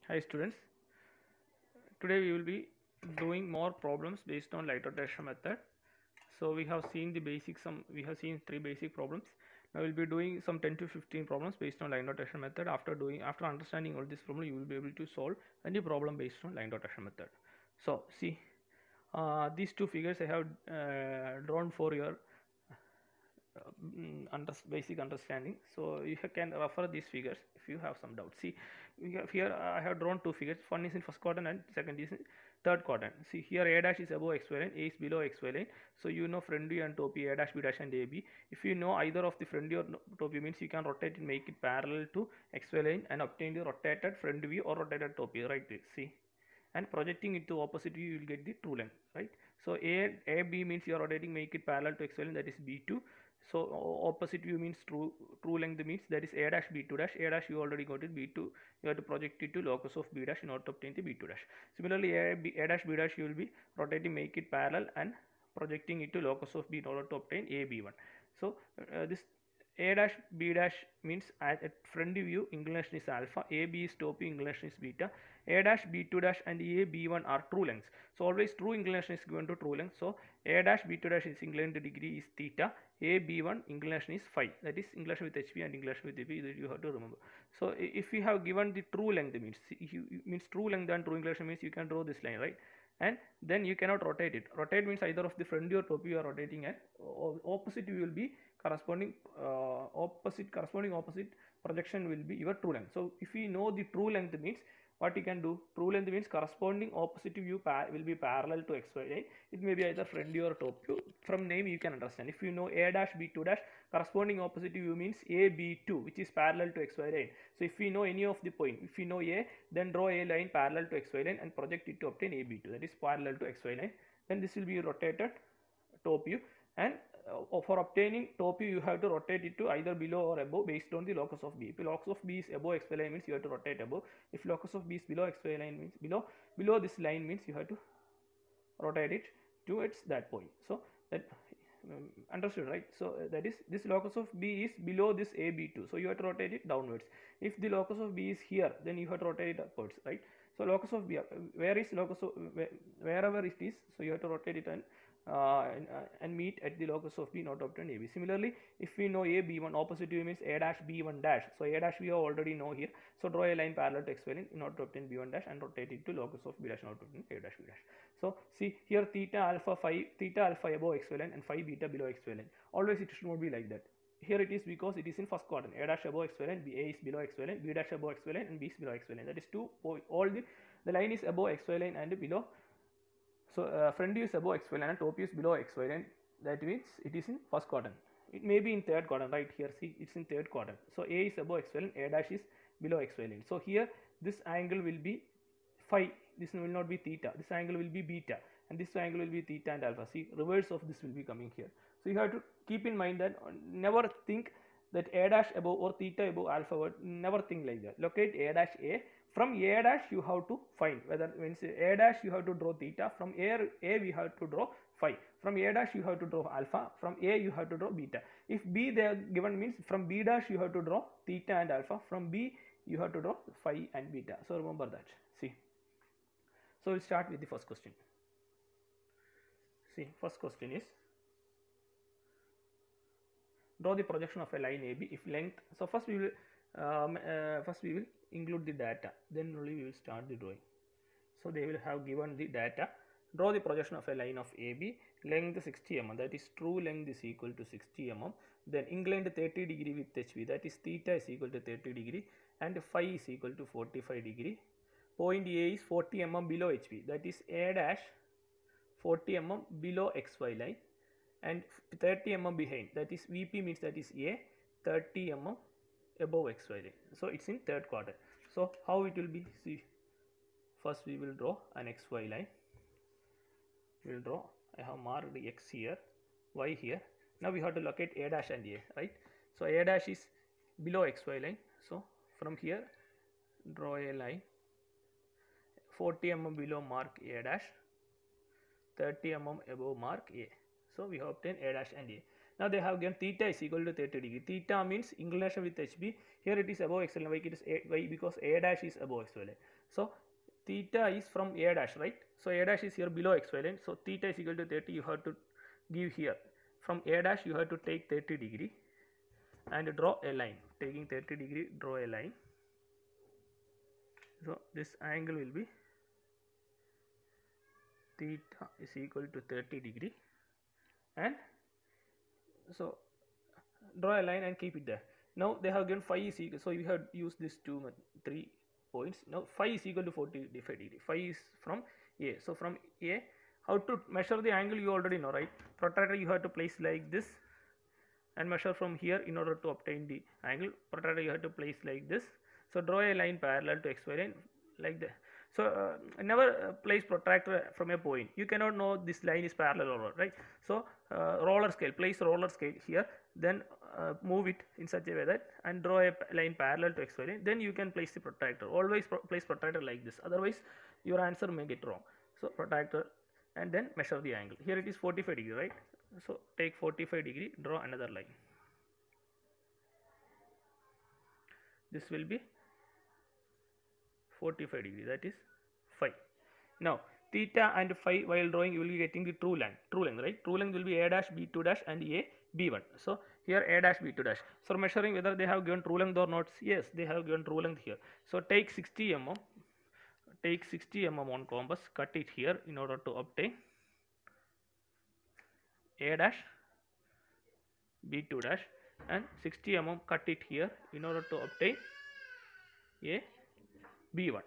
Hi students, today we will be doing more problems based on light rotation method. So we have seen the basic we have seen 3 basic problems. Now we'll be doing some 10 to 15 problems based on line rotation method. After understanding all this problem, you will be able to solve any problem based on line rotation method. So see, these two figures I have drawn for your basic understanding. So you can refer these figures if you have some doubt. See, we have here I have drawn two figures. One is in first quadrant and second is in third quadrant. See here, a dash is above xy line, a is below xy line. So you know front view and top view, a dash, b dash and ab. If you know either of the front view or top view, means you can rotate and make it parallel to xy line and obtain the rotated front view or rotated top view, right? See, and projecting it to opposite view, you will get the true length, right? So AB means you are rotating, make it parallel to xy line, that is B2. So opposite view means true length means that is a dash b2 dash. A dash you already got it, b2 you have to project it to locus of b dash in order to obtain the b2 dash. Similarly, a dash b dash you will be rotating, make it parallel and projecting it to locus of b in order to obtain a b1. So this a dash b dash means at front view inclination is alpha, ab is top view inclination is beta, a dash b2 dash and a b1 are true lengths. So always true inclination is given to true length. So a dash b2 dash is inclined degree is theta, a b1 inclination is phi, that is inclination with hp and inclination with ap, that you have to remember. So if we have given the true length means true length and true inclination means you can draw this line, right? And then you cannot rotate it. Rotate means either of the front view or top view you are rotating, and opposite view will be corresponding opposite projection will be your true length. So if we know the true length means what you can do, true length means corresponding opposite view will be parallel to xy line. It may be either front view or top view. From name you can understand. If you know a dash b2 dash, corresponding opposite view means a b2, which is parallel to xy line. So if we know any of the point, if we know a, then draw a line parallel to xy line and project it to obtain a b2, that is parallel to xy line. Then this will be rotated top view, and for obtaining top view you have to rotate it to either below or above based on the locus of b. If locus of b is above xy line means you have to rotate above. If locus of b is below xy line means below this line means you have to rotate it towards that point. So that understood, right? So that is, this locus of b is below this ab2, so you have to rotate it downwards. If the locus of b is here, then you have to rotate it upwards, right? So locus of b, where is locus of wherever it is, so you have to rotate it and meet at the locus of b, not obtain ab. Similarly, if we know a b1, opposite view means a dash b1 dash. So a dash we already know here. So draw a line parallel to xy line in order to obtain b1 dash and rotate it to locus of b dash in order to obtain a dash b dash. So see here, theta alpha above xy line and phi beta below xy line. Always it should not be like that. Here it is because it is in first quadrant. A dash above xy line, a is below xy line, b dash above xy line and b is below xy line. That is two point. All the line is above xy line and below. So front view is above xy line and top view is below xy line. That means it is in first quadrant. It may be in third quadrant, right here. See, it's in third quadrant. So a is above xy line, a dash is below xy line. So here this angle will be phi. This will not be theta. This angle will be beta, and this angle will be theta and alpha. See, reverse of this will be coming here. So you have to keep in mind that never think that a dash above or theta above alpha. Never think like that. Locate a dash a. From a dash you have to find whether means a dash you have to draw theta. From a we have to draw phi. From a dash you have to draw alpha. From a you have to draw beta. If b they are given means from b dash you have to draw theta and alpha. From b you have to draw phi and beta. So remember that. See. So we'll start with the first question. See, first question is, draw the projection of a line AB if length. So first we will include the data, then only we will start the drawing. So they will have given the data. Draw the projection of a line of AB, length 60 mm, that is true length is equal to 60 mm, then inclined 30 degree with HV, that is theta is equal to 30 degree and phi is equal to 45 degree. Point A is 40 mm below HV, that is A dash 40 mm below XY line and 30 mm behind, that is VP means that is A, 30 mm above XY line. So it's in third quadrant. So how it will be? See, first we will draw an XY line. We will draw, I have marked the X here, Y here. Now we have to locate A dash and A, right? So A dash is below XY line. So from here draw a line, 40 mm below mark A dash, 30 mm above mark A. So we have obtained A dash and A. Now they have given theta is equal to 30 degree. Theta means inclination with HB. Here it is above x line. Why it is why? Because A dash is above x line. So theta is from A dash, right? So A dash is here below x line. So theta is equal to 30. You have to give here from A dash you have to take 30 degree and draw a line. Taking 30 degree, draw a line. So this angle will be theta is equal to 30 degree, and so draw a line and keep it there. Now they have given phi is equal, so you have used these 3 points. Now phi is equal to 45 degree. Phi is from A. So from A, how to measure the angle you already know, right? Protractor you have to place like this and measure from here in order to obtain the angle. Protractor you have to place like this. So draw a line parallel to xy line like that. So never place protractor from a point. You cannot know this line is parallel or not, right? So roller scale, place roller scale here, then move it in such a way that and draw a line parallel to xy line. Then you can place the protractor. Always place protractor like this. Otherwise, your answer may get wrong. So protractor and then measure the angle. Here it is 45 degree, right? So take 45 degree, draw another line. This will be 45 degree, that is phi. Now theta and phi while drawing you will be getting the true length, right? True length will be A dash, B2 dash and A B1. So here A dash, B2 dash. So measuring whether they have given true length or not. Yes, they have given true length here. So take 60 mm, take 60 mm on compass, cut it here in order to obtain A dash, B2 dash, and 60 mm cut it here in order to obtain A B1.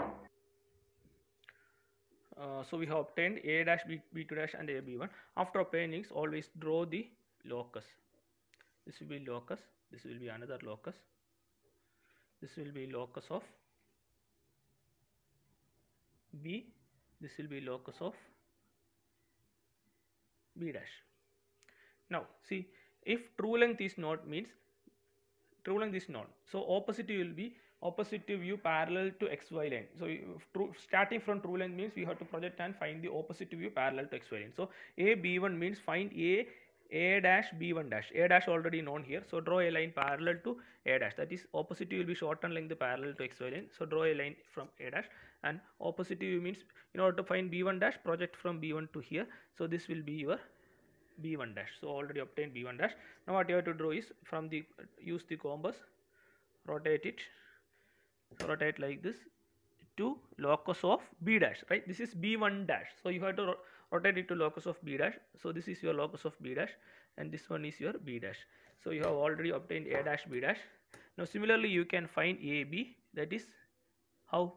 So we have obtained A dash, B2 dash and A B1. After obtaining, always draw the locus. This will be locus, this will be another locus, this will be locus of B, this will be locus of B dash. Now see, if true length is not means true length is not, so opposite will be opposite view parallel to xy line. So starting from true length means we have to project and find the opposite view parallel to xy line. So A B1 means find A dash B1 dash. A dash already known here. So draw a line parallel to A dash. That is opposite will be shortened length parallel to xy line. So draw a line from A dash, and opposite view means in order to find B1 dash, project from B1 to here. So this will be your B1 dash. So already obtained B1 dash. Now what you have to draw is from the use the compass, rotate it, rotate like this to locus of B dash, right? This is B1 dash. So you have to rotate it to locus of B dash. So this is your locus of B dash and this one is your B dash. So you have already obtained A dash, B dash. Now similarly you can find AB, that is how?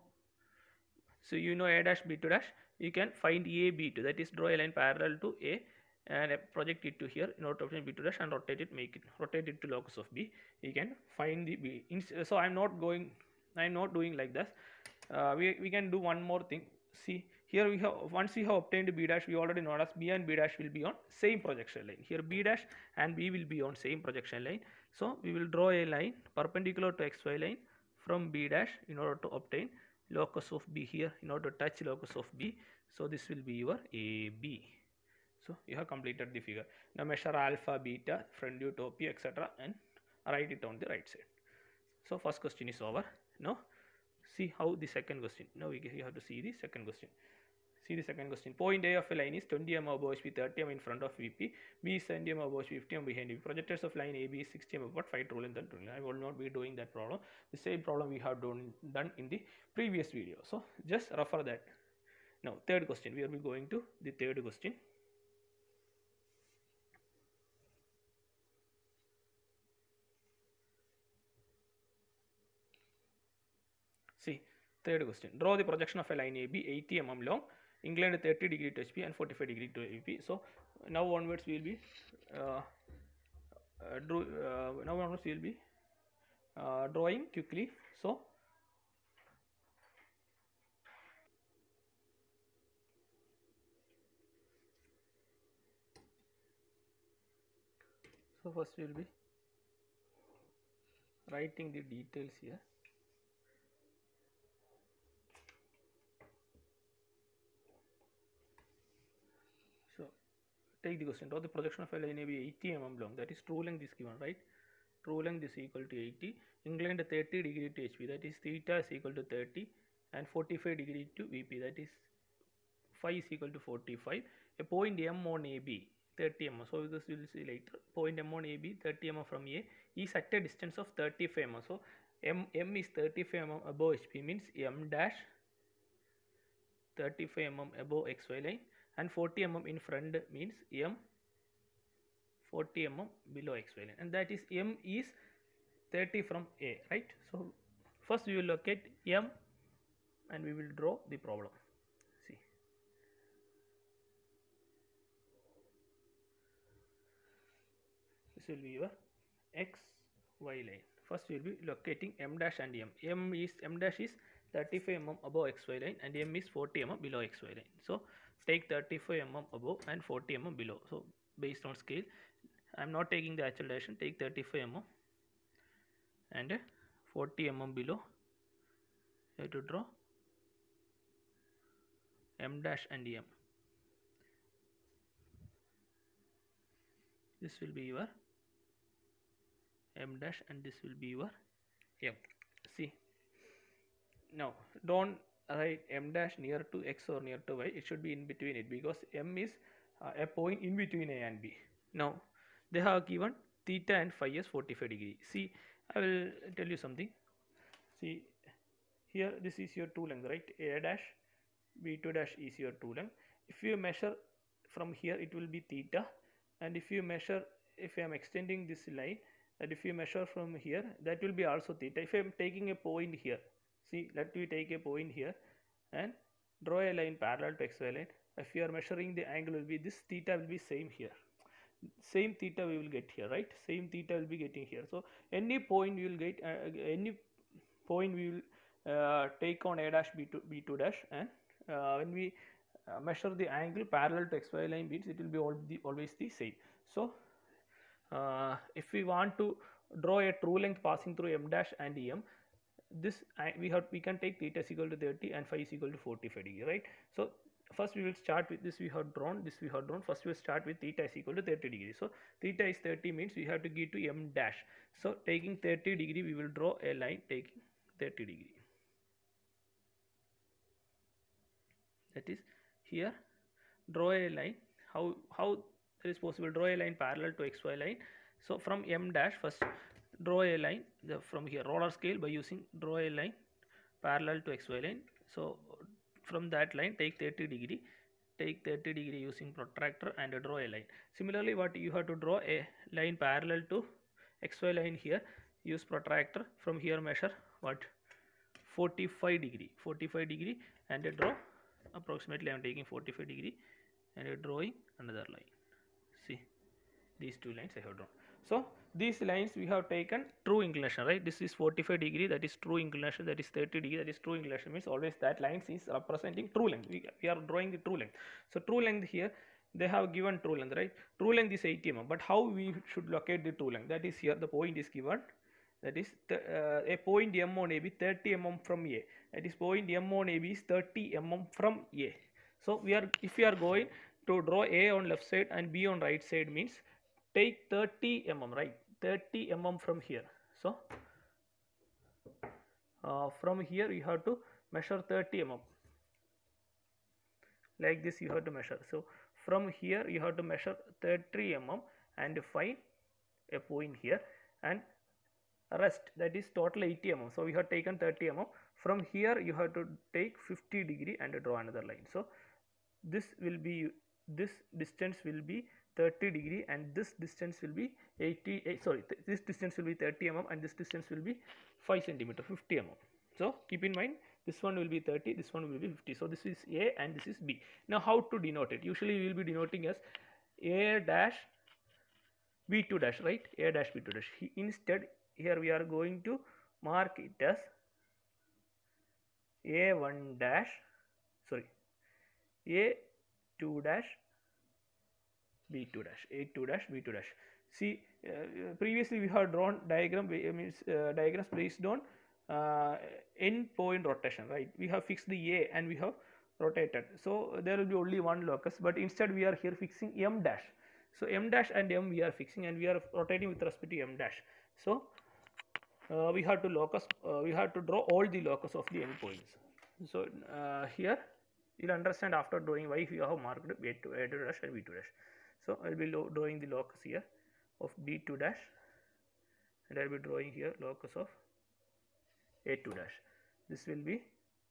So you know A dash, B2 dash, you can find A, B2, that is draw a line parallel to A and project it to here in order to obtain B2 dash and rotate it, make it, rotate it to locus of B. You can find the B. So I am not doing like this. We can do one more thing. See here we have, once we have obtained B dash, we already know as B and B dash will be on same projection line. Here B dash and B will be on same projection line. So we will draw a line perpendicular to xy line from B dash in order to obtain locus of B here, in order to touch locus of B. So this will be your AB. So you have completed the figure. Now measure alpha, beta, front view, top view, etc. and write it on the right side. So first question is over. Now see how the second question. Now you have to see the second question. See the second question. Point A of a line is 20 mm above HP, 30 mm in front of VP. B is 70 mm above 50 mm behind VP. Projectors of line AB is 60 mm apart. Find true length and true length. I will not be doing that problem. The same problem we have done in the previous video. So just refer that. Now third question. We will be going to the third question. See, third question. Draw the projection of a line AB 80 mm long, inclined 30 degree to HP and 45 degree to VP. So now onwards we will be drawing quickly. So first we will be writing the details here. take the question. Draw the projection of a line AB 80 mm long. That is true length is given, right? True length is equal to 80. Inclined 30 degree to HP. That is theta is equal to 30 and 45 degree to VP. That is phi is equal to 45. A point M on AB 30 mm. So this we will see later. Point M on AB 30 mm from A is at a distance of 35 mm. So M is 35 mm above HP, means M dash 35 mm above XY line, and 40 mm in front means M 40 mm below XY line, and that is M is 30 from A, right? So first we will locate M and we will draw the problem. See, this will be your XY line. First we will be locating M dash and M. M dash is 35 mm above XY line and M is 40 mm below XY line. So take 35 mm above and 40 mm below. So based on scale, I am not taking the actual direction. Take 35 mm and 40 mm below. You have to draw M dash and M. This will be your M dash and this will be your M. See, now don't write M dash near to X or near to Y. It should be in between it, because M is a point in between A and B. Now they have given theta and phi as 45 degree. See, I will tell you something. See, here this is your true length, right? A dash, B2 dash is your true length. If you measure from here, it will be theta, and if you measure, if I am extending this line, and if you measure from here, that will be also theta. If I am taking a point here, see, let me take a point here and draw a line parallel to XY line. If you are measuring, the angle will be this, theta will be same here. Same theta we will get here, right? Same theta will be getting here. So any point we will get, any point we will take on A dash, B2 dash, and when we measure the angle parallel to XY line means it will be always the same. So if we want to draw a true length passing through M dash and M, this we can take theta is equal to 30 and phi is equal to 45 degree, right? So first we will start with this we have drawn, first we will start with theta is equal to 30 degree. So theta is 30 means we have to give to M dash. So taking 30 degree, we will draw a line taking 30 degree. That is, here draw a line. How it is possible? Draw a line parallel to XY line. So from M dash, first draw a line from here, roller scale by using draw a line parallel to XY line. So from that line take 30 degree, using protractor and draw a line. Similarly, what you have to draw a line parallel to XY line here, use protractor, from here measure what, 45 degree and draw approximately, I am taking 45 degree and drawing another line. See, these two lines I have drawn. So these lines we have taken true inclination, right? This is 45 degree, that is true inclination. That is 30 degree, that is true inclination. Means always that lines is representing true length. We are drawing the true length. So true length here, they have given true length, right? True length is 80 mm. But how we should locate the true length? That is, here the point is given. That is a point M on AB 30 mm from A. That is, point M on AB is 30 mm from A. So if we are going to draw A on left side and B on right side, means take 30 mm, right? 30 mm from here. So from here you have to measure 30 mm. Like this you have to measure. So from here you have to measure 30 mm and find a point here, and rest, that is total 80 mm. So we have taken 30 mm. From here you have to take 50 degree and draw another line. So this distance will be 30 degree and this distance will be this distance will be 30 mm and this distance will be 5 centimeter, 50 mm. So keep in mind, this one will be 30, this one will be 50. So this is A and this is B. Now how to denote it? Usually we will be denoting as A dash B2 dash, right? A dash B2 dash. Instead here we are going to mark it as A1 dash, A2 dash B2 dash, A2 dash B2 dash. See, previously we have drawn diagrams based on end point rotation, right? We have fixed the A and we have rotated. So there will be only one locus, but instead we are here fixing m dash. So m dash and m we are fixing, and we are rotating with respect to m dash. So we have to we have to draw all the locus of the endpoints. So here you'll understand after drawing why we have marked a2 dash and b2 dash. So I will be drawing the locus here of b2 dash, and I will be drawing here locus of a2 dash. This will be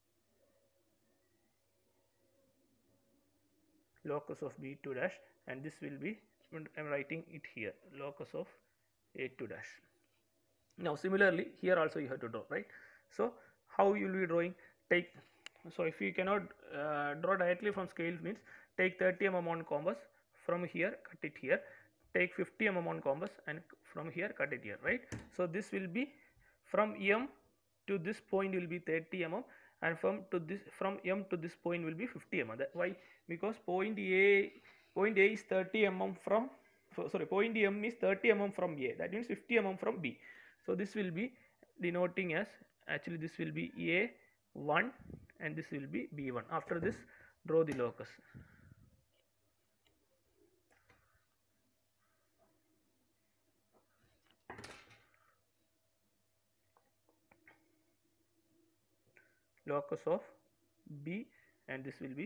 locus of b2 dash, and this will be, I am writing it here, locus of a2 dash. Now similarly here also you have to draw, right? So how you will be drawing? So if you cannot draw directly from scale, means take 30 mm on compass, from here cut it here, take 50 mm on compass, and from here cut it here, right? So this will be from m to this point will be 30 mm, and from m to this point will be 50 mm. That why? Because point A is 30 mm from, point M is 30 mm from A, that means 50 mm from B. So this will be denoting as, actually this will be A1 and this will be B1. After this, draw the locus. Locus of B, and this will be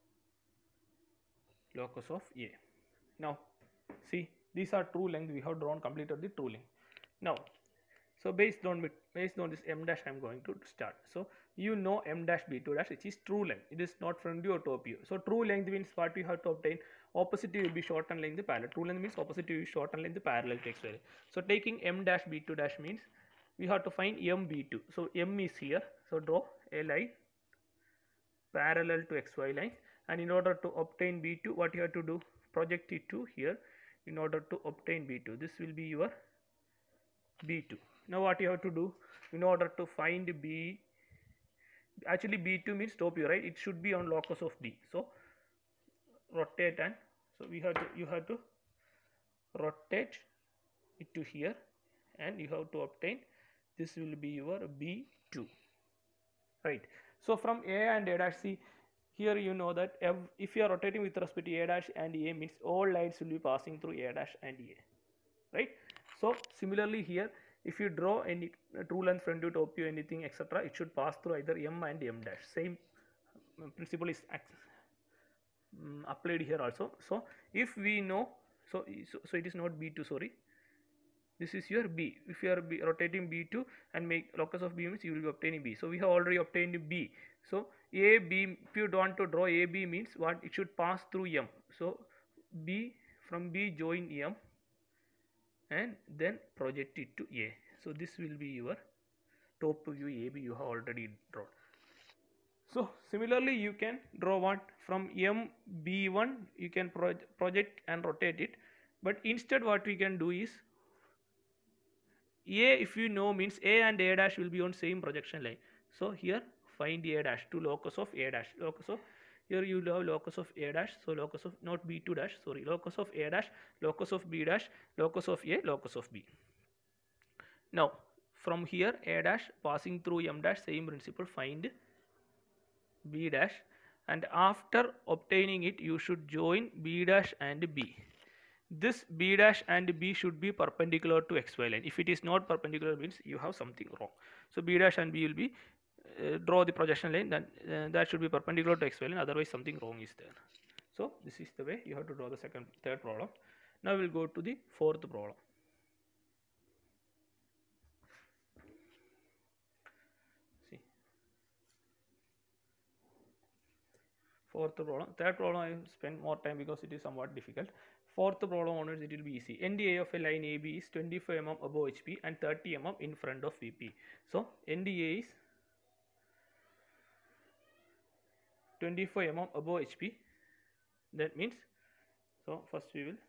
locus of A. Now see, these are true length, we have drawn, completed the true length. Now so based on this m dash I am going to start. So you know m dash b2 dash, which is true length, it is not front view or top view. So true length means what we have to obtain? Opposite will be shortened length parallel. True length means opposite will be shortened length parallel to x value. So taking m dash b2 dash means we have to find m b2. So m is here, so draw a line parallel to xy line, and in order to obtain b2, what you have to do? Project it to here in order to obtain b2. This will be your b2. Now what you have to do in order to find b, actually b2 means top view, right? It should be on locus of b. So rotate, and so you have to rotate it to here, and you have to obtain, this will be your b2, right? So from a and a dash, see here you know that if you are rotating with respect to a dash and a, means all lines will be passing through a dash and a, right? So similarly here, if you draw any true length, front view, top view, anything etc., it should pass through either m and m dash. Same principle is applied here also. So if we know, so it is not b2, sorry, this is your b. If you are rotating b2 and make locus of b, means you will be obtaining b. So we have already obtained b. So a b, if you want to draw a b, means what? It should pass through m. So b, from b join m and then project it to a. So this will be your top view AB you have already drawn. So similarly you can draw what? From m b1 you can project and rotate it, but instead what we can do is a, if you know, means a and a dash will be on same projection line. So here find a dash to locus of a dash. Locus of, here you have locus of a dash, so locus of, not b2 dash, sorry, locus of a dash, locus of b dash, locus of a, locus of b. Now from here a dash passing through m dash, same principle, find b dash, and after obtaining it you should join b dash and b. This b dash and b should be perpendicular to xy line. If it is not perpendicular, means you have something wrong. So b dash and b will be draw the projection line, then that should be perpendicular to xy line, otherwise something wrong is there. So this is the way you have to draw the third problem. Now we will go to the fourth problem. See, fourth problem. Third problem I will spend more time because it is somewhat difficult. Fourth problem onwards it will be easy. NDA of a line AB is 25 mm above HP and 30 mm in front of VP. So NDA is 25 mm above HP. That means, so first we will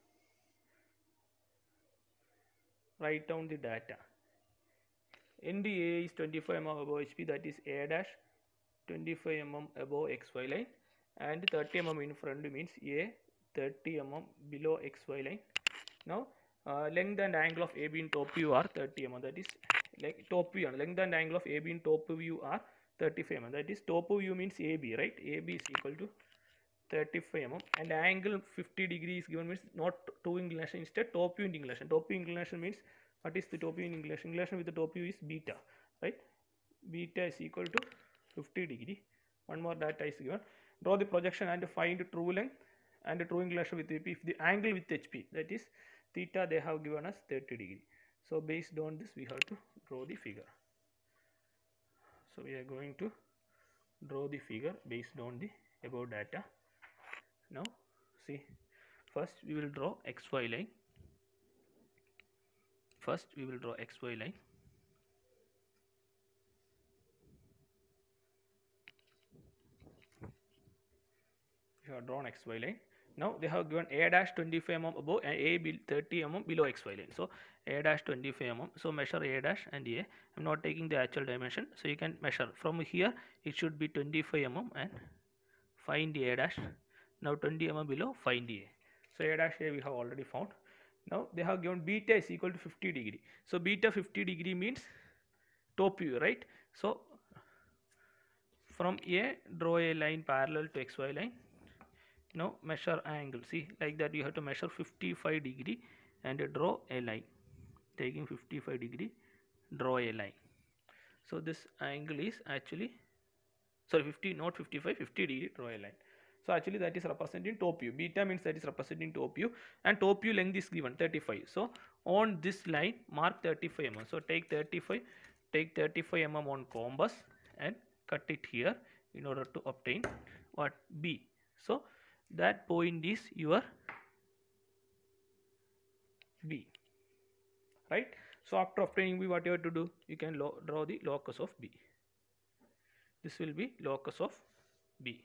write down the data. NDA is 25 mm above HP, that is A dash 25 mm above XY line, and 30 mm in front means A 30 mm below XY line. Now length and angle of AB in top view are 30 mm, that is like top view, length and angle of AB in top view are 35 mm. That is top view means AB, right? AB is equal to 35 mm, and angle 50 degrees given means not toe inclination, instead top view inclination. Top view inclination means, what is the top view inclination? Inclination with the top view is beta, right? Beta is equal to 50 degree. One more data is given. Draw the projection and find true length and true inclination with HP. If the angle with HP, that is theta, they have given us 30 degree. So based on this, we have to draw the figure. So we are going to draw the figure based on the above data. Now see, first we will draw XY line. First we will draw XY line. We have drawn XY line. Now they have given A dash 25 mm above and A 30 mm below XY line. So A dash 25 mm. So measure A dash and A. I'm not taking the actual dimension. So you can measure from here. It should be 25 mm and find A dash. Now 20 mm below, find A. So A dash A we have already found. Now they have given beta is equal to 50 degree. So beta 50 degree means top view, right? So from A, draw a line parallel to XY line. Now measure angle. See, like that you have to measure 55 degree and draw a line. Taking 55 degree, draw a line. So this angle is actually, sorry, 50, not 55, 50 degree, draw a line. So actually that is representing top view. Beta means that is representing top view, and top view length is given 35. So on this line mark 35 mm. So take 35 mm on compass and cut it here in order to obtain what? B. So that point is your B, right? So after obtaining B, what you have to do? You can draw the locus of B. This will be locus of B.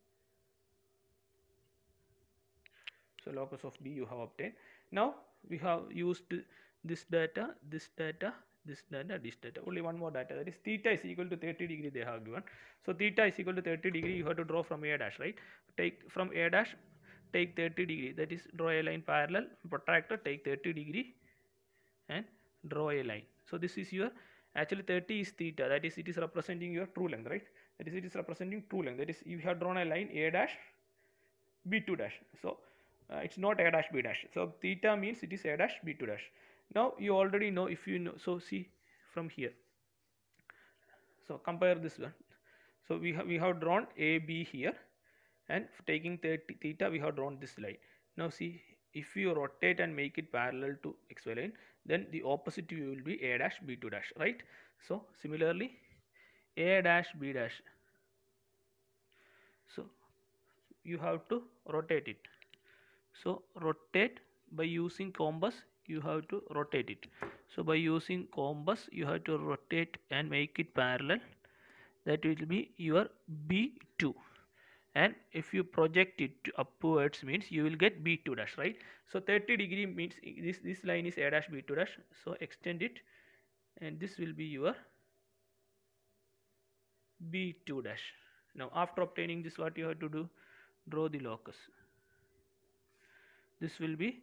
So locus of B you have obtained. Now we have used this data, this data, this data, this data. Only one more data, that is theta is equal to 30 degree they have given. So theta is equal to 30 degree, you have to draw from A dash, right? Take from A dash, take 30 degree, that is draw a line parallel, protractor, take 30 degree and draw a line. So this is your, actually 30 is theta, that is it is representing your true length, right? That is it is representing true length, that is you have drawn a line A dash, B2 dash. So it's not A dash B dash. So theta means it is A dash B2 dash. Now you already know, if you know, so see from here. So compare this one. So we have drawn AB here, and taking 30 theta we have drawn this line. Now see, if you rotate and make it parallel to XY line, then the opposite view will be A dash B2 dash, right? So similarly A dash B dash. So you have to rotate it. So rotate by using compass, you have to rotate it. So by using compass you have to rotate and make it parallel. That will be your B2. And if you project it upwards means you will get B2 dash, right? So 30 degree means this line is A dash B2 dash. So extend it and this will be your B2 dash. Now after obtaining this, what you have to do? Draw the locus. This will be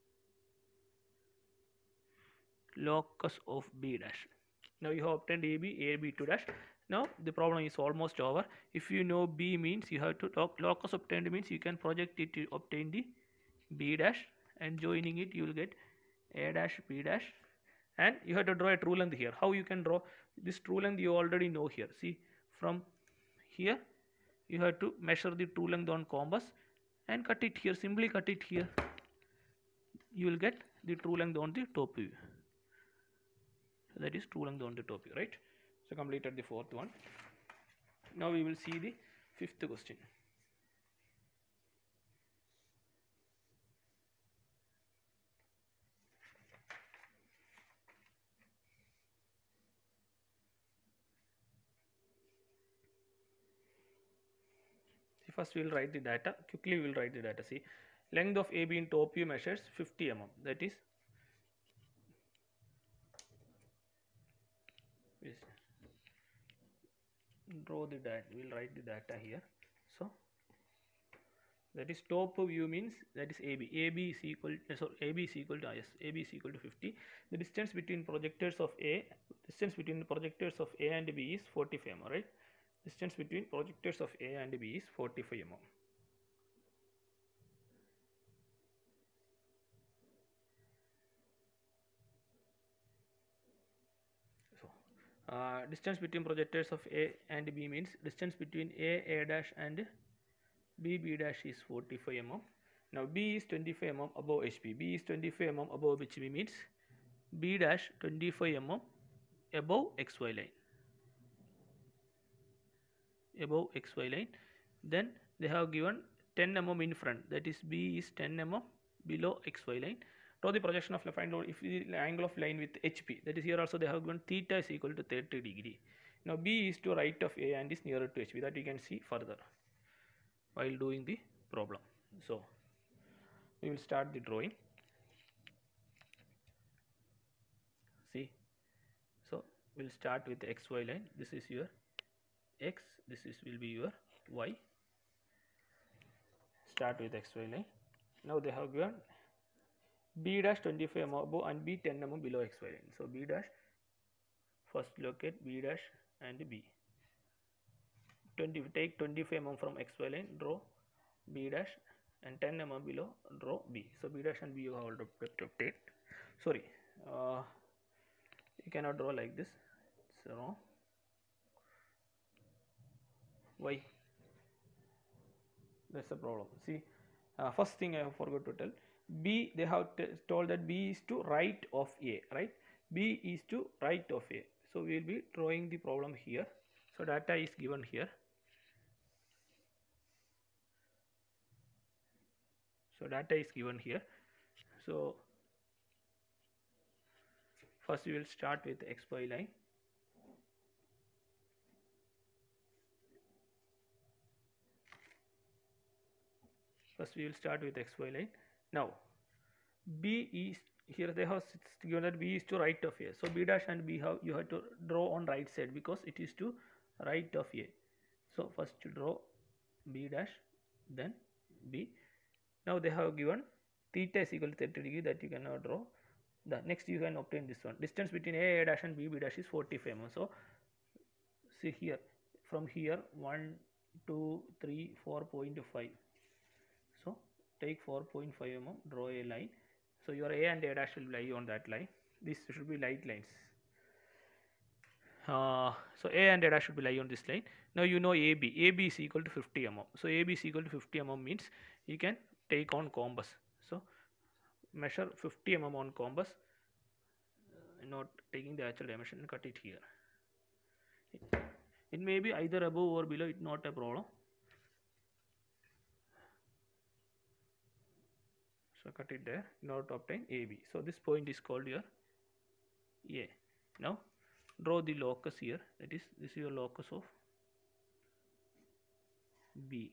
locus of B dash. Now you have obtained AB, AB2 dash. Now the problem is almost over. If you know B means you have to locus obtained means you can project it to obtain the B dash, and joining it you will get A dash B dash, and you have to draw a true length here. How you can draw this true length? You already know here. See, from here you have to measure the true length on compass and cut it here. Simply cut it here. You will get the true length on the top view. That is true length on the top view, right? So completed the fourth one. Now we will see the fifth question. See, first we will write the data. Quickly we will write the data. See, length of AB in top view measures 50 mm. That is draw the data. We will write the data here. So that is top view means that is AB. AB is equal to, AB is equal to, yes, AB is equal to 50. The distance between projectors of A, distance between the projectors of A and B is 45 mm, right? Distance between projectors of A and B is 45 mm. So, distance between projectors of A and B means distance between A dash and B dash is 45 mm. Now B is 25 mm above HB. B is 25 mm above HB means B dash 25 mm above XY line. Above XY line. Then they have given 10 mm in front, that is B is 10 mm below XY line. Draw the projection of find out if the angle of line with HP, that is here also they have given theta is equal to 30 degree. Now B is to right of A and is nearer to HB, that you can see further while doing the problem. So we will start the drawing. See, so we'll start with the XY line. This is your X, this is will be your Y. Start with XY line. Now they have given B dash 25 mm above and B 10 mm below XY line. So B dash, first locate B dash and B. Take 25 mm from XY line, draw B dash, and 10 mm below, draw B. So B dash and B you have already obtained. Sorry, you cannot draw like this. It's wrong. Why? That's the problem. See, first thing I forgot to tell. B, they have told that B is to right of A, right? B is to right of A. So we will be drawing the problem here. So data is given here. So data is given here. So first we will start with XY line. First we will start with XY line. Now B is here, they have given that B is to right of A. So B dash and B you have to draw on right side because it is to right of A. So first you draw B dash, then B. Now they have given theta is equal to 30 degree, that you cannot draw. The next you can obtain this one. Distance between A dash and B dash is 45 mm. So see here, from here 1, 2, 3, 4.5. So take 4.5 mm, draw a line. So your A and A dash will lie on that line. This should be light lines. So A and A dash should be lie on this line. Now you know AB. AB is equal to 50 mm. So AB is equal to 50 mm means you can take on compass. So measure 50 mm on compass. Not taking the actual dimension and cut it here. It may be either above or below. It's not a problem. So cut it there in order to obtain AB. So this point is called your A. Now draw the locus here. That is, this is your locus of B.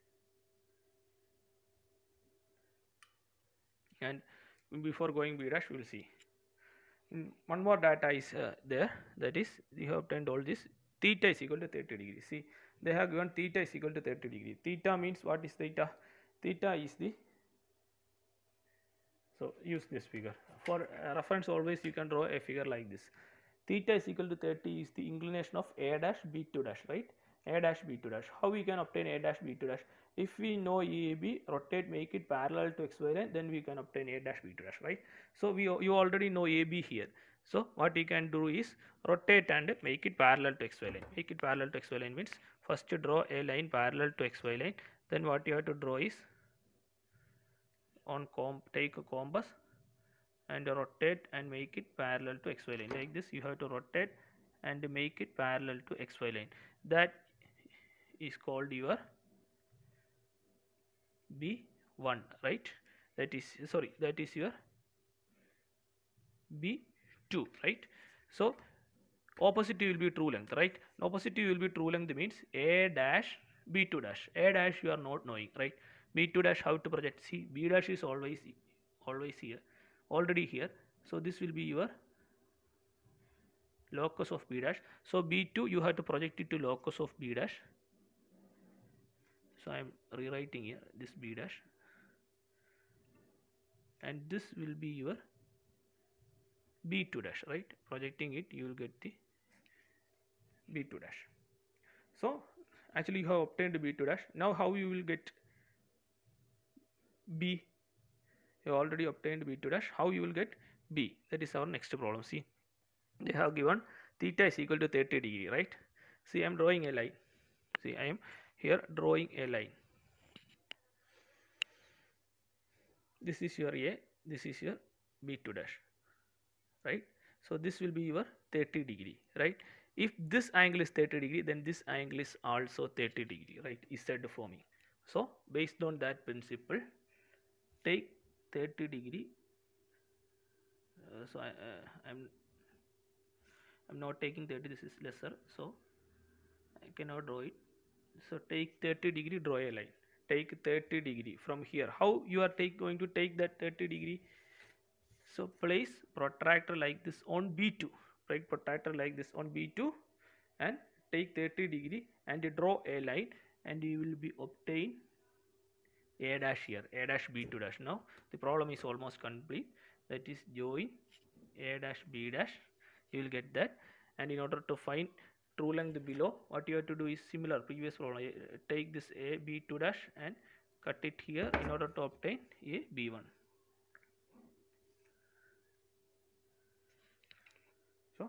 And before going B dash, we will see. One more data is there. That is, you have obtained all this. Theta is equal to 30 degree. See, they have given theta is equal to 30 degree. Theta means what is theta? Theta is the, so use this figure. For reference always you can draw a figure like this. Theta is equal to 30 is the inclination of A dash B2 dash, right? A dash B2 dash. How we can obtain A dash B2 dash? If we know AB, rotate, make it parallel to XY line, then we can obtain A dash B2 dash, right? So you already know AB here. So what you can do is rotate and make it parallel to XY line. Make it parallel to XY line means first you draw a line parallel to XY line. Then what you have to draw is on take a compass and rotate and make it parallel to XY line. Like this you have to rotate and make it parallel to XY line. That is called your B1, right? That is, sorry, that is your B2, right? So opposite will be true length, right? Opposite will be true length means A dash B2 dash. A dash you are not knowing, right? B2 dash how to project? See, B dash is always here, already here. So this will be your locus of B dash. So B2 you have to project it to locus of B dash. So I am rewriting here this B dash, and this will be your B2 dash, right? Projecting it, you will get the B2 dash. So actually you have obtained b2 dash. Now how you will get b? You already obtained b2 dash. How you will get b? That is our next problem. See, they have given theta is equal to 30 degree, right? See, I am drawing a line. See, I am here drawing a line. This is your a, this is your b2 dash, right? So this will be your 30 degree, right? If this angle is 30 degree, then this angle is also 30 degree, right? Is said for me. So based on that principle, take 30 degree. So I'm not taking 30. This is lesser, so I cannot draw it. So take 30 degree, draw a line. Take 30 degree from here. How you are going to take that 30 degree? So place protractor like this on B2, right? Protractor like this on B2 and take 30 degree and draw a line, and you will be obtain a dash here, a dash B2 dash. Now the problem is almost complete. That is join a dash B dash. You will get that. And in order to find true length below, what you have to do is similar previous problem. Take this a B2 dash and cut it here in order to obtain a B1. So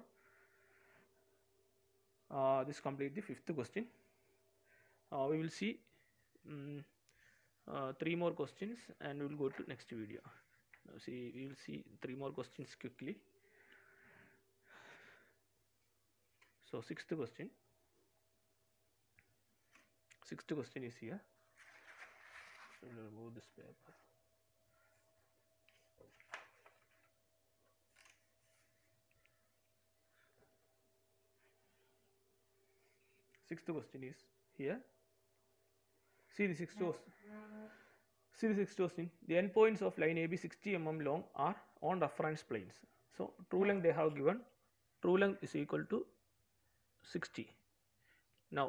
this complete the fifth question. We will see 3 more questions and we will go to next video. Now see, we will see 3 more questions quickly. So sixth question is here. So we'll remove this paper. Sixth question is here. See the sixth question. The endpoints of line AB 60 mm long are on reference planes. So true length they have given. True length is equal to 60. Now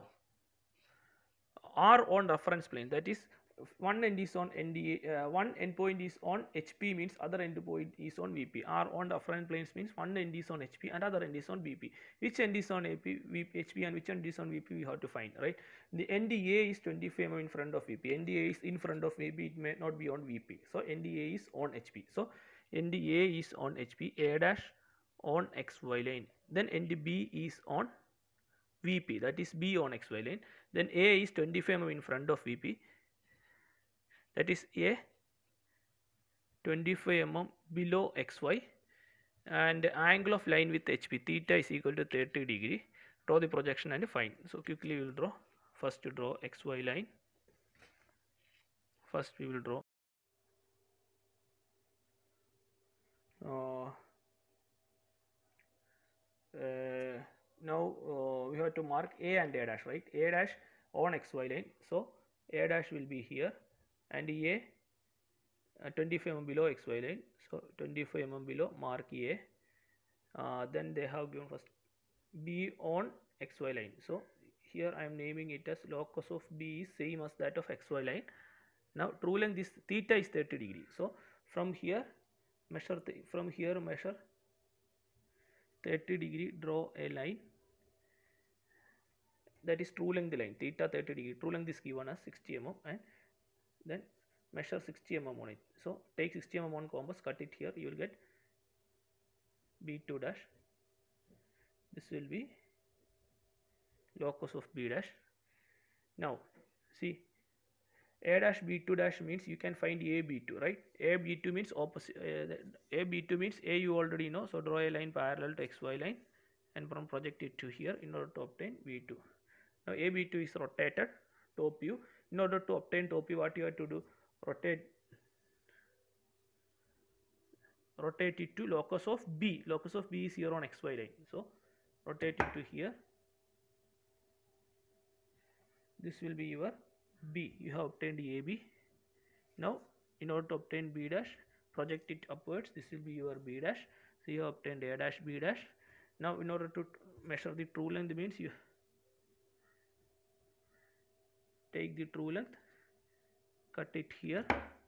are on reference plane, that is one end is on NDA, one endpoint is on HP means other endpoint is on VP. Are on reference planes means one end is on HP and other end is on VP. Which end is on HP and which end is on VP we have to find, right? The NDA is 25 mm in front of VP. NDA is in front of VP, it may not be on VP. So NDA is on HP. So NDA is on HP, A dash on XY line. Then NDB is on VP, that is B on XY line. Then A is 25 mm in front of VP, that is A 25 mm below XY, and angle of line with HP theta is equal to 30 degree. Draw the projection and find. So quickly we will draw. First to draw XY line. First we will draw now we have to mark A and A dash, right? A dash on XY line. So A dash will be here and A 25 mm below XY line. So 25 mm below, mark A. Then they have given first B on XY line. So here I am naming it as locus of B is same as that of XY line. Now true length is theta is 30 degree. So from here measure 30 degree, draw a line, that is true length line, theta 30 degree. True length is given as 60 mm and then measure 60 mm on it. So take 60 mm on compass, cut it here, you will get B2 dash. This will be locus of B dash. Now see, A dash B2 dash means you can find A B2, right? A B2 means opposite. A B2 means A you already know. So draw a line parallel to XY line and from project it to here in order to obtain B2. Now A B2 is rotated top view. In order to obtain top view, what you have to do? Rotate it to locus of B. Locus of B is here on XY line. So rotate it to here. This will be your B. You have obtained AB. Now in order to obtain B dash, project it upwards. This will be your B dash. So you have obtained A dash B dash. Now in order to measure the true length means you take the true length, cut it here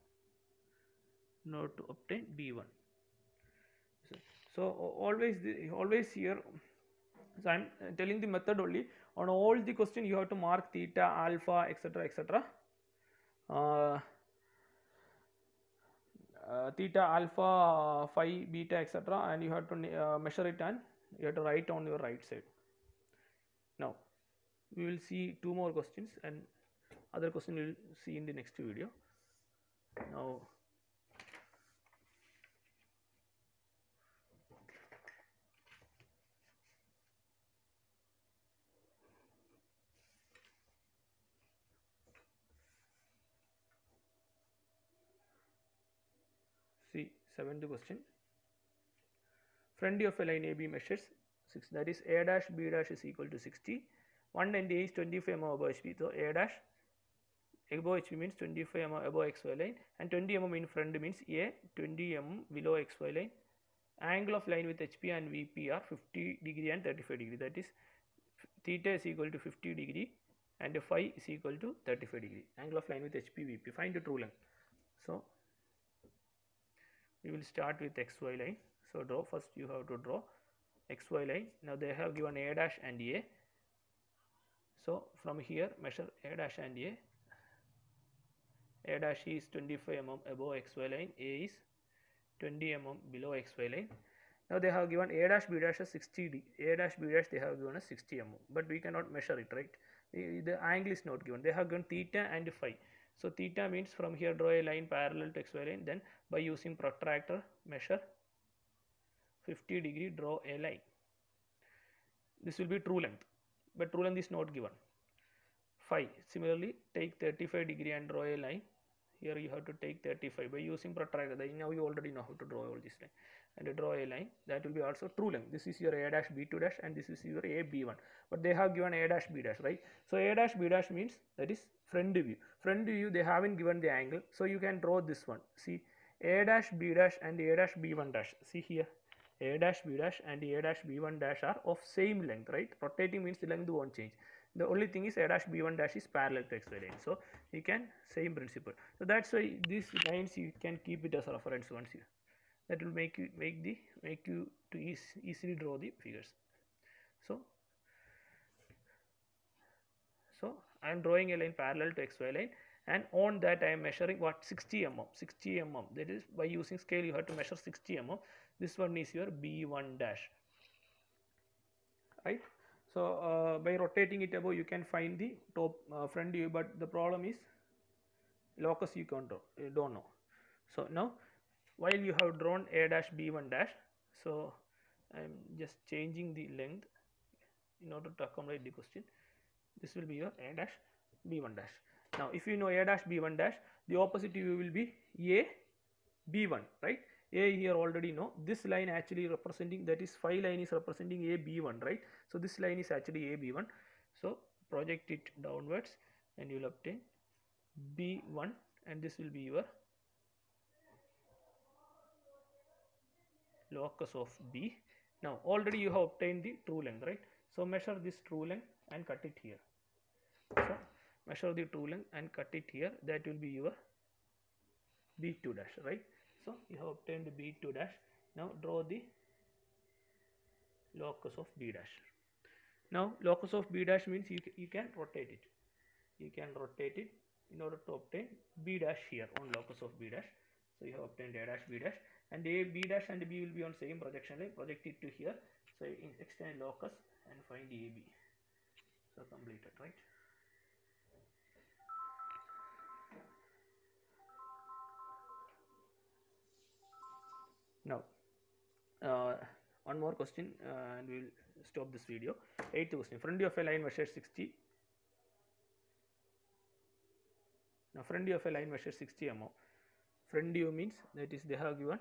in order to obtain B1. So always here, so I am telling the method only. On all the question you have to mark theta, alpha, etc., etc. Theta, alpha, phi, beta, etc., and you have to measure it and you have to write on your right side. Now we will see two more questions, and other question we will see in the next video. Now see seventh question. Front of a line AB measures 6, that is A dash B dash is equal to 60. 1 and A is 25 mm above HP. So A dash above HP means 25 mm above XY line, and 20 mm in front means A 20 mm below XY line. Angle of line with HP and VP are 50 degree and 35 degree. That is theta is equal to 50 degree and phi is equal to 35 degree. Angle of line with HP, VP. Find the true length. So we will start with XY line. So draw, first you have to draw XY line. Now they have given A dash and A. So from here measure A dash and A. A dash is 25 mm above XY line, A is 20 mm below XY line. Now they have given A dash B dash as 60 A dash B dash they have given as 60 mm, but we cannot measure it, right? The angle is not given. They have given theta and phi. So theta means from here draw a line parallel to XY line, then by using protractor measure 50 degree, draw a line. This will be true length, but true length is not given. Phi, similarly take 35 degree and draw a line. Here you have to take 35 by using protractor. Now you already know how to draw all this line, and draw a line that will be also true length. This is your A dash B2 dash and this is your A B1, but they have given A dash B dash, right? So A dash B dash means that is front view. Front view they haven't given the angle, so you can draw this one. See A dash B dash and A dash B1 dash. See here A dash B dash and A dash B1 dash are of same length, right? Rotating means the length won't change. The only thing is A dash B1 dash is parallel to XY line, so you can same principle. So that's why these lines you can keep it as a reference once you. That will make you to easily draw the figures. So I am drawing a line parallel to XY line, and on that I am measuring what 60 mm. 60 mm. That is by using scale you have to measure 60 mm. This one is your B1 dash, right? So by rotating it above you can find the top front view, but the problem is locus you can't draw, you don't know. So now while you have drawn A dash B1 dash, so I am just changing the length in order to accommodate the question. This will be your A dash B1 dash. Now if you know A dash B1 dash, the opposite view will be A B1, right? A here already know. This line actually representing, that is phi line is representing A B1, right? So this line is actually A B1. So project it downwards and you will obtain B1, and this will be your locus of B. Now already you have obtained the true length, right? So measure this true length and cut it here. So measure the true length and cut it here. That will be your B2 dash, right? So you have obtained B2 dash. Now draw the locus of B dash. Now locus of B dash means you can rotate it. You can rotate it in order to obtain B dash here on locus of B dash. So you have obtained A dash B dash, and A, B dash and B will be on same projection line. Project it to here. So extend locus and find AB. So completed, right? Now one more question and we will stop this video. 8th question. Front view of a line measures 60. Now front view of a line measures 60 mm. Front view means that is they have given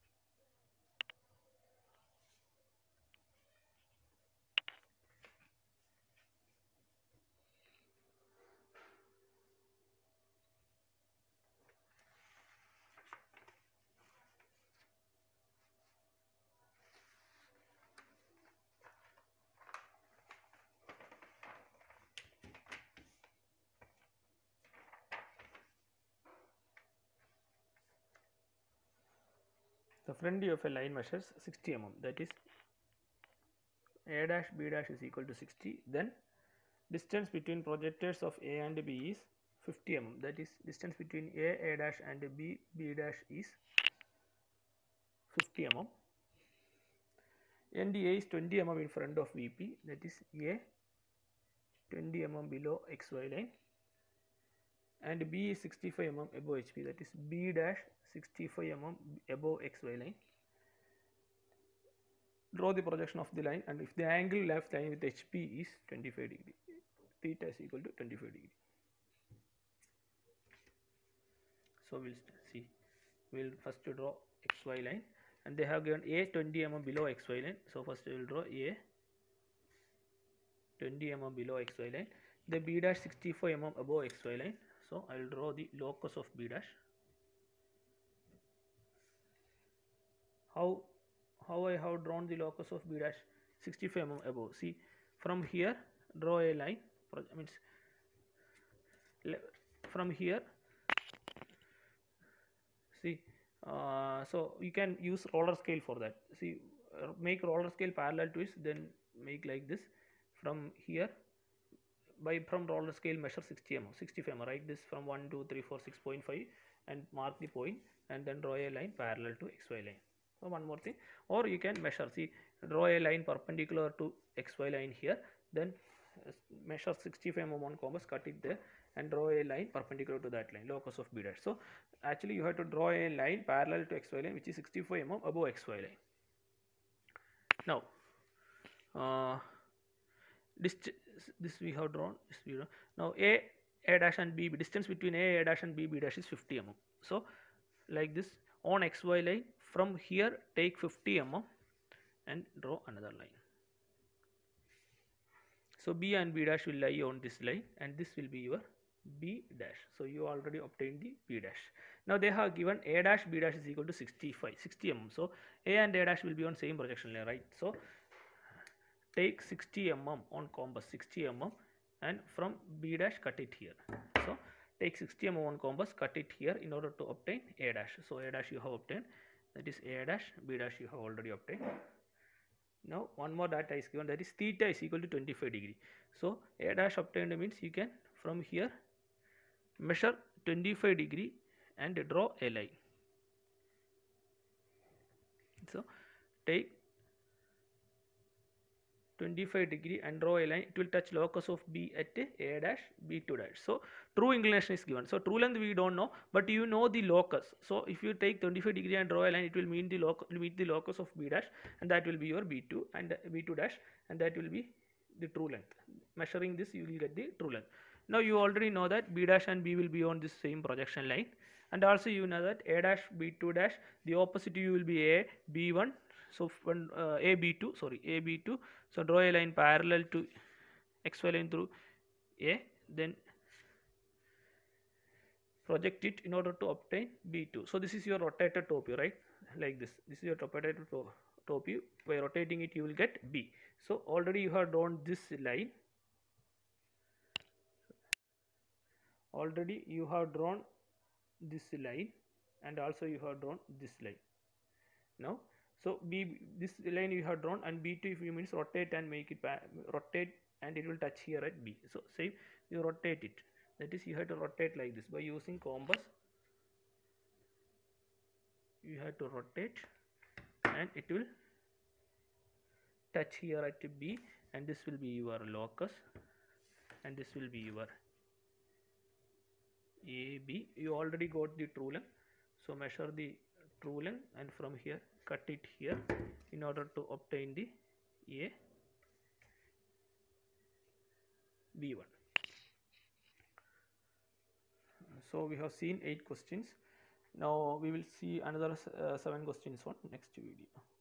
the front view of a line measures 60 mm, that is A dash B dash is equal to 60, then Distance between projectors of A and B is 50 mm. That is, distance between A dash and B dash is 50 mm. And A is 20 mm in front of VP. That is, A 20 mm below XY line. And B is 65 mm above HP. That is, B dash 65 mm above XY line. Draw the projection of the line, and if the angle left line with HP is 25 degree, theta is equal to 25 degree. So we'll see. We'll first draw XY line, and they have given A 20 mm below XY line. So first we will draw A 20 mm below XY line. The B dash 65 mm above XY line. So I will draw the locus of B dash. How I have drawn the locus of B dash 65 mm above. See, from here draw a line, means from here, see, so you can use roller scale for that. See, make roller scale parallel to it, then make like this. From here, from roller scale measure 60 mm, 65 mm, write this from 1, 2, 3, 4, 6.5 and mark the point, and then draw a line parallel to XY line. So one more thing, or you can measure, see, draw a line perpendicular to XY line here, then measure 65 mm on compass, cut it there, and draw a line perpendicular to that line, locus of B dash. So actually you have to draw a line parallel to XY line which is 65 mm above XY line. Now this we have drawn, now A dash and B, distance between A dash and B dash is 50 mm. So like this, on XY line, from here take 50 mm and draw another line. So B and B dash will lie on this line, and this will be your B dash. So you already obtained the B dash. Now they have given A dash B dash is equal to 60 mm. So A and A dash will be on same projection line, right? So take 60 mm on compass, 60 mm, and from B dash cut it here. So take 60 mm on compass, cut it here in order to obtain A dash. So A dash you have obtained, that is A dash, B dash you have already obtained. Now one more data is given, that is theta is equal to 25 degree. So A dash obtained means you can from here measure 25 degree and draw a line. So take 25 degree and draw a line. It will touch locus of B at A dash, B2 dash. So true inclination is given. So true length we don't know, but you know the locus. So if you take 25 degree and draw a line, it will meet the locus of B dash, and that will be your B2 and B2 dash, and that will be the true length. Measuring this, you will get the true length. Now you already know that B dash and B will be on this same projection line, and also you know that A dash, B2 dash, the opposite you will be A, B1. So when AB2, sorry, AB2, so draw a line parallel to XY line through A, then project it in order to obtain B2. So this is your rotated top view, right? Like this. This is your rotated top view. By rotating it, you will get B. So already you have drawn this line. Already you have drawn this line, and also you have drawn this line. Now, so this line you have drawn, and B2 if you means rotate and make it rotate, and it will touch here at B. So same, you rotate it. That is, you have to rotate like this by using compass. You have to rotate, and it will touch here at B, and this will be your locus, and this will be your AB. You already got the true length, so measure the true length, and from here cut it here in order to obtain the A, B1. So we have seen 8 questions. Now we will see another 7 questions on next video.